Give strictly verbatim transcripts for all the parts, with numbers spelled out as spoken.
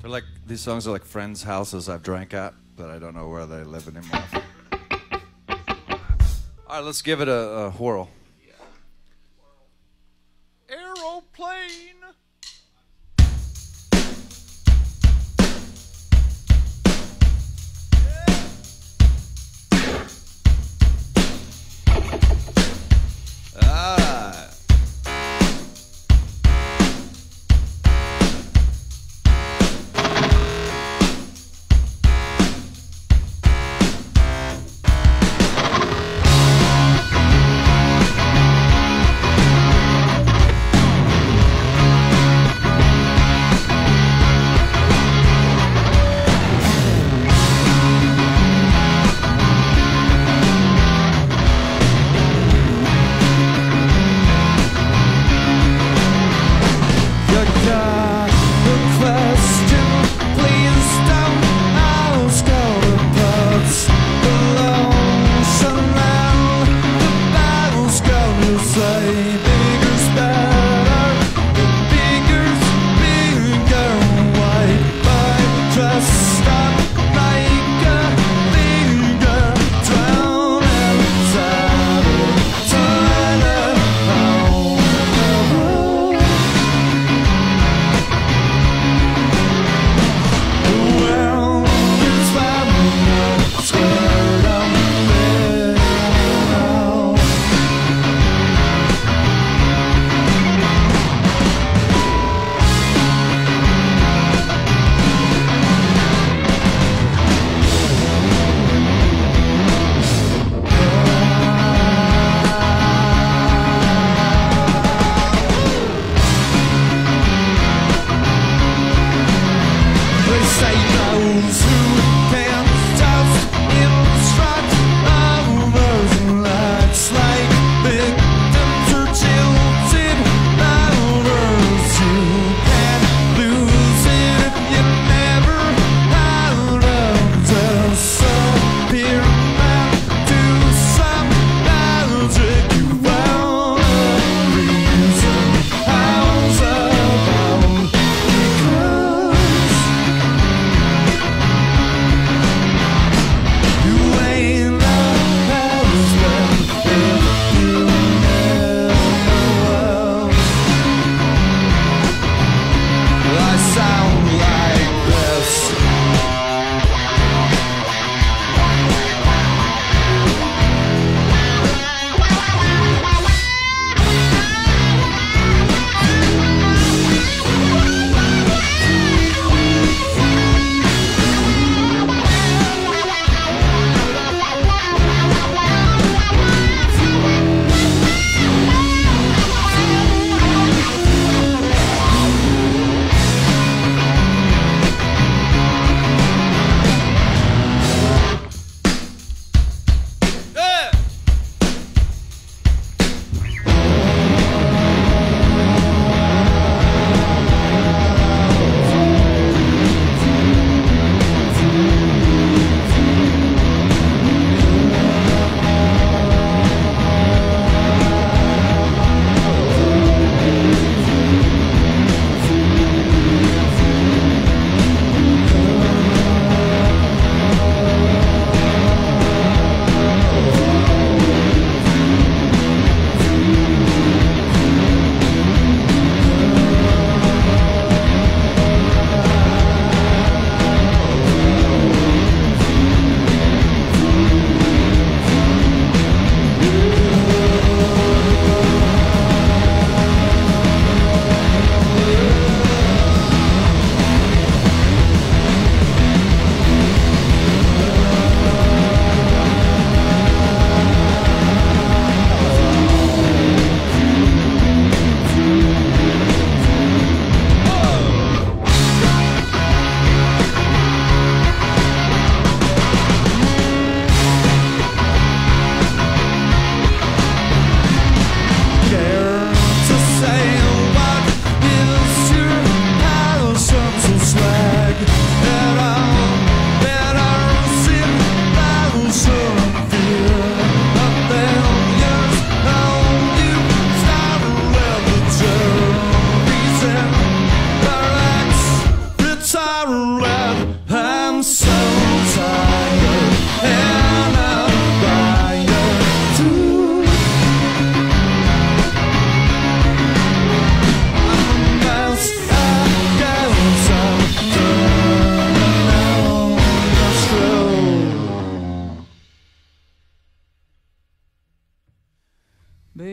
They're like, these songs are like friends' houses I've drank at, but I don't know where they live anymore. All right, let's give it a, a whirl. Aeroplane. Ah.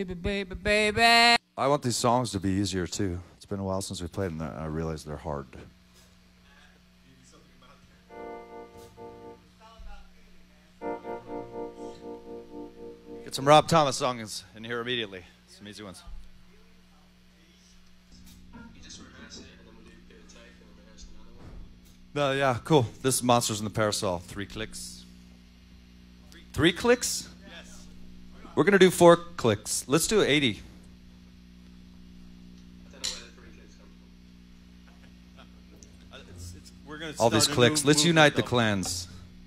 baby, baby, baby. I want these songs to be easier too. It's been a while since we played them, and I realize they're hard. Get some Rob Thomas songs in here immediately. Some easy ones. No, yeah, cool. This is Monsters in the Parasol. Three clicks. Three clicks? Yes. We're going to do four clicks. Let's do eighty. I don't know where the three clicks come from. Uh, it's, it's, we're gonna All these start a clicks. new Let's movement, unite the though. clans.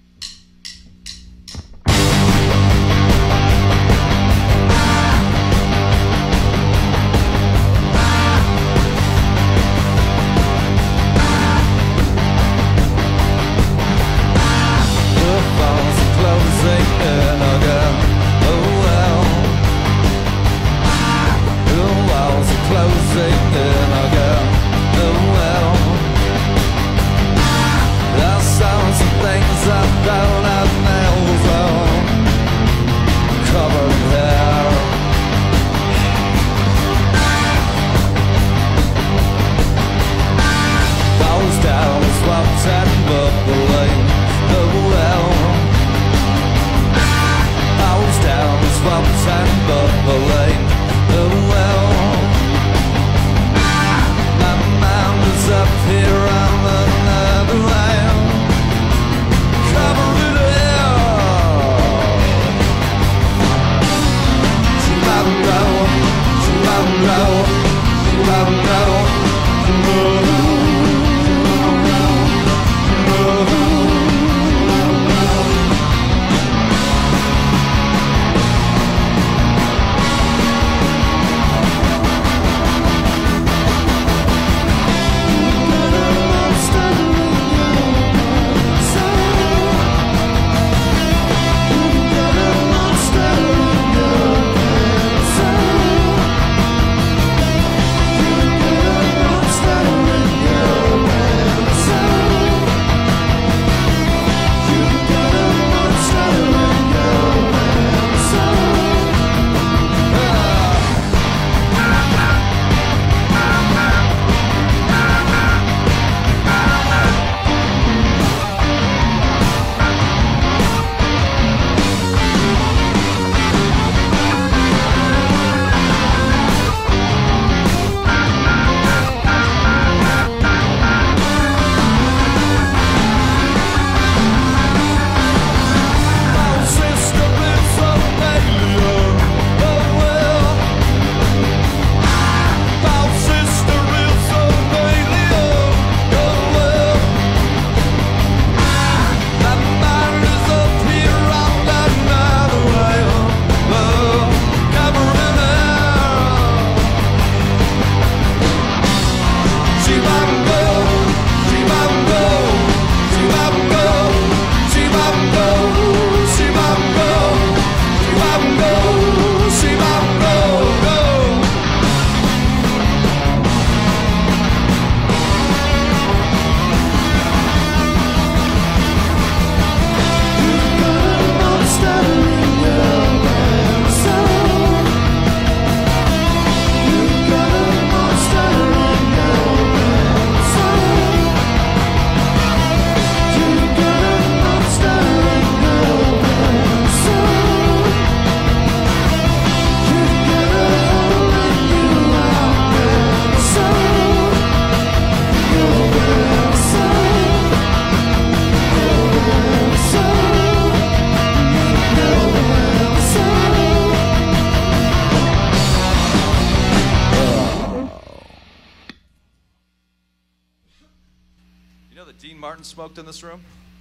Dean Martin smoked in this room.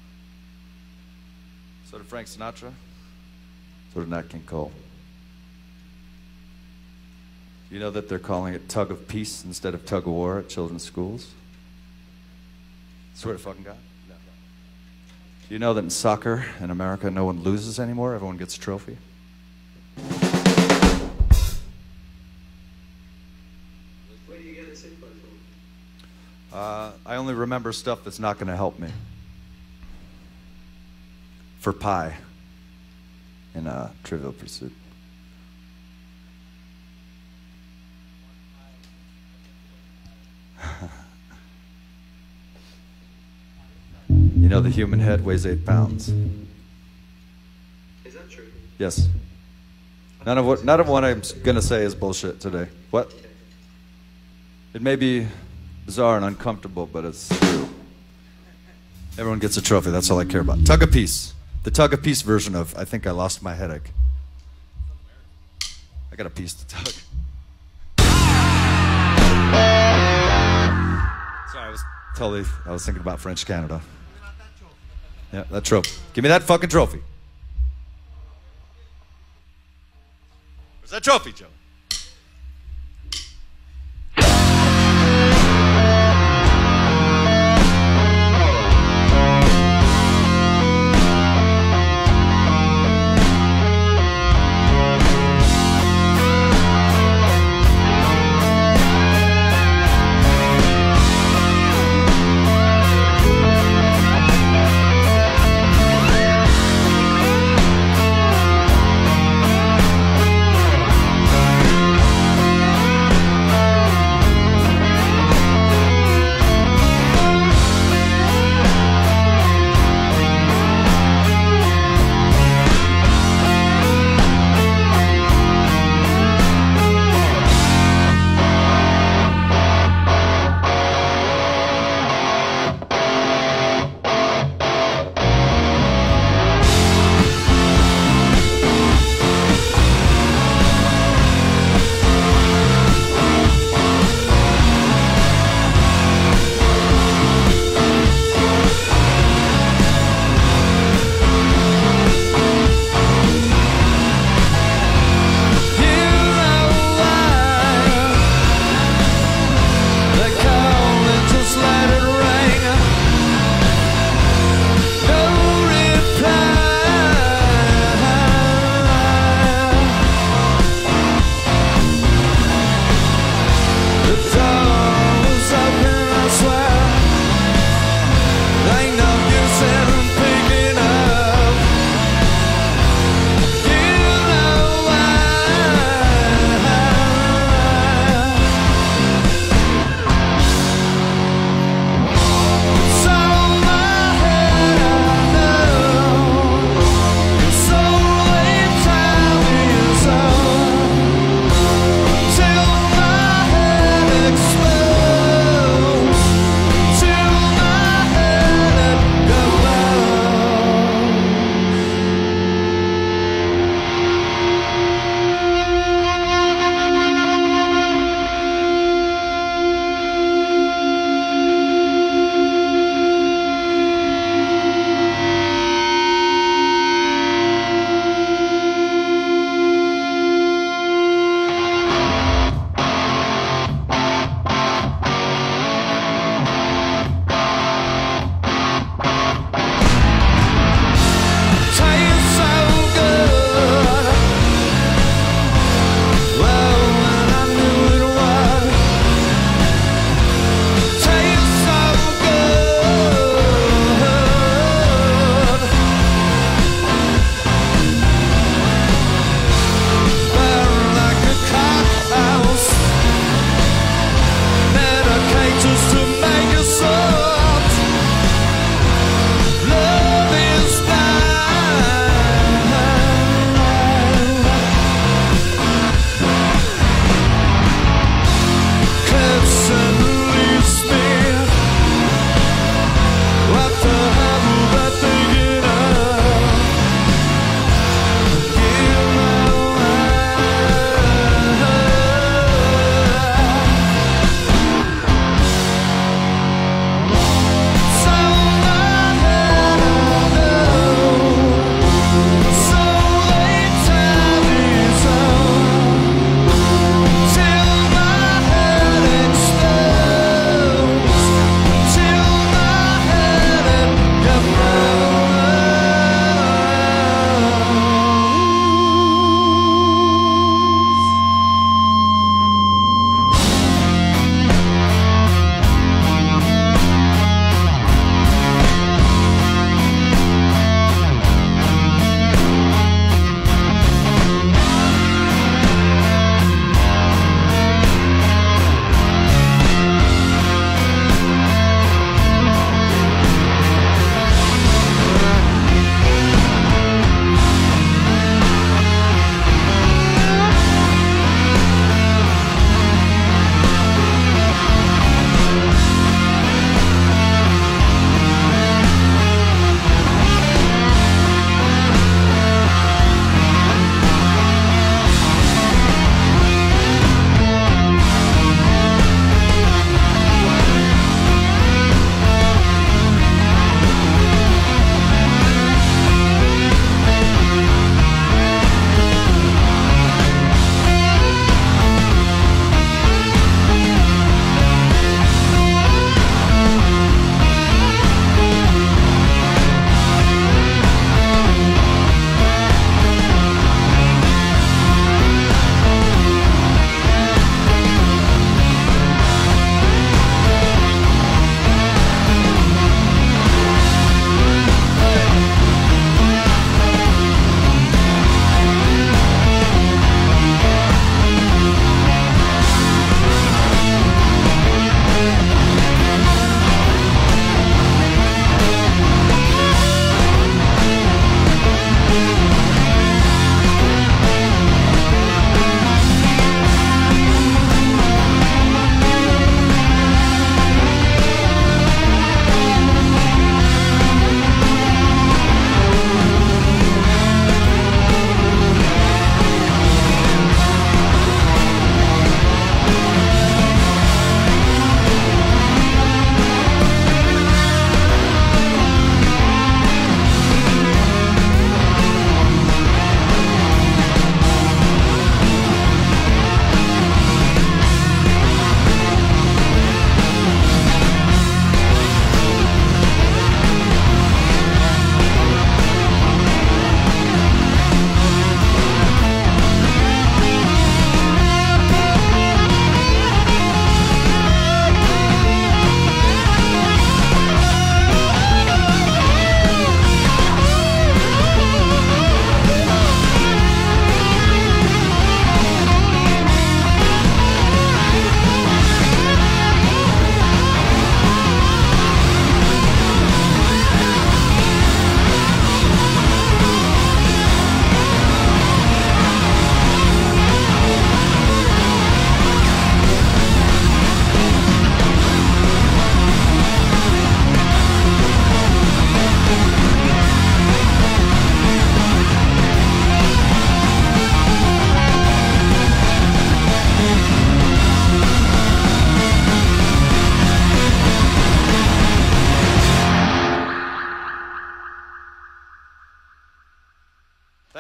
So did Frank Sinatra. So did Nat King Cole. Do you know that they're calling it tug of peace instead of tug of war at children's schools? Swear to fucking God. No. Do you know that in soccer in America no one loses anymore? Everyone gets a trophy. Where do you get this info from? Uh, I only remember stuff that's not going to help me. For Pi in uh, Trivial Pursuit. You know the human head weighs eight pounds. Is that true? Yes. None of what none of what I'm gonna say is bullshit today. What? It may be bizarre and uncomfortable, but it's true. Everyone gets a trophy. That's all I care about. Tug of Peace. The Tug of Peace version of I Think I Lost My Headache. I got a piece to tug. Sorry, I was totally I was thinking about French Canada. Yeah, that trophy. Give me that fucking trophy. Where's that trophy, Joe?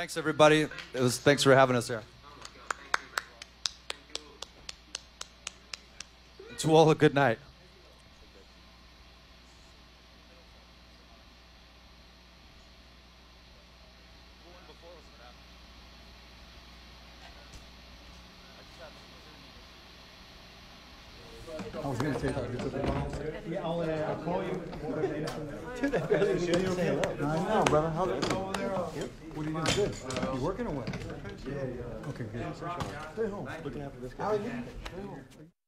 Thanks, everybody. It was. Thanks for having us here. To all a good night. I was going to say that. Yeah, I'll, uh, I'll call you. I know, brother. How, what are you doing? Good. You working or what? Yeah, yeah. Okay, good. Stay home. Looking after this guy. How are you? Stay home.